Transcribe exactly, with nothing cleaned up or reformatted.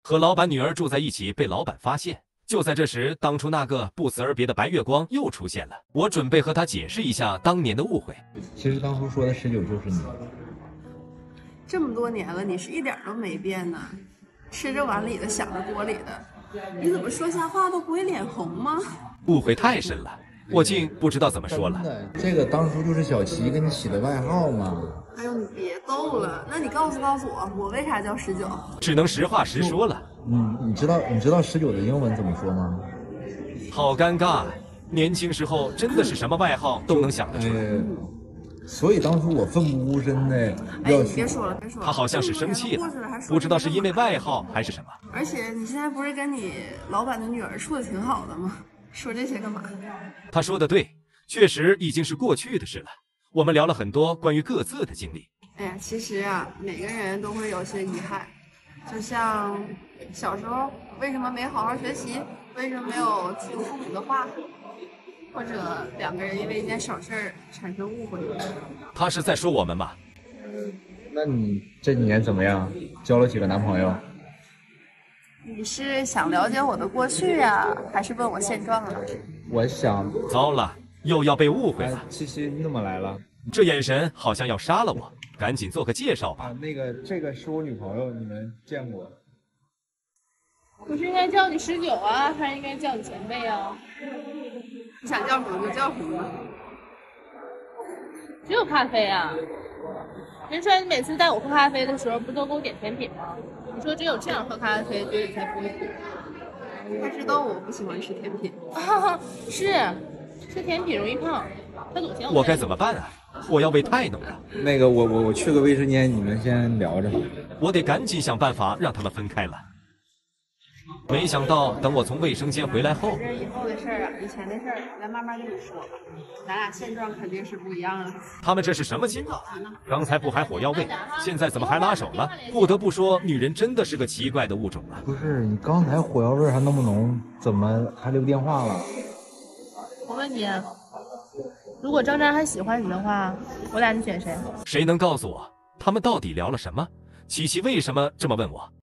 和老板女儿住在一起，被老板发现。就在这时，当初那个不辞而别的白月光又出现了。我准备和他解释一下当年的误会。 其实当初说的十九就是你。 这么多年了，你是一点都没变呢，吃着碗里的，想着锅里的，你怎么说瞎话都不会脸红吗？ 误会太深了，我竟不知道怎么说了。 这个当初就是小齐给你起的外号嘛。 哎呦，你别逗了，那你告诉告诉我，我为啥叫十九？ 只能实话实说了。 嗯，你知道你知道十九的英文怎么说吗？ 好尴尬，年轻时候真的是什么外号都能想得出来。 呃所以当初我奋不顾身的哎， 要你别说了，别说了。 他好像是生气了，不知道是因为外号还是什么。 而且你现在不是跟你老板的女儿处的挺好的吗？说这些干嘛？ 他说的对，确实已经是过去的事了。我们聊了很多关于各自的经历。 哎呀，其实啊，每个人都会有些遗憾，就像小时候为什么没好好学习，为什么没有听父母的话，或者两个人因为一件小事儿产生误会。 他是在说我们吗？ 那你这几年怎么样？交了几个男朋友？ 你是想了解我的过去呀、啊，还是问我现状啊？ 我想， 糟了，又要被误会了。 七七，你怎么来了？ 这眼神好像要杀了我，赶紧做个介绍吧。 啊，那个，这个是我女朋友，你们见过？ 不是应该叫你十九啊，还是应该叫你前辈啊？ 你想叫什么就叫什么。 只有咖啡啊？人说你每次带我喝咖啡的时候，不都给我点甜品吗？你说只有这样喝咖啡，嘴里才不会苦。 他知道我不喜欢吃甜品。 啊，是，吃甜品容易胖。他总嫌我该怎么办啊？我要喂泰农了。 那个，我我我去个卫生间，你们先聊着。 我得赶紧想办法让他们分开了。没想到，等我从卫生间回来后， 这以后的事儿啊，以前的事儿，咱慢慢跟你说吧。咱俩现状肯定是不一样的。 他们这是什么情况？刚才不还火药味，现在怎么还拉手了？不得不说，女人真的是个奇怪的物种啊！ 不是，你刚才火药味还那么浓，怎么还留电话了？ 我问你，如果张张还喜欢你的话，我俩你选谁？ 谁能告诉我，他们到底聊了什么？琪琪为什么这么问我？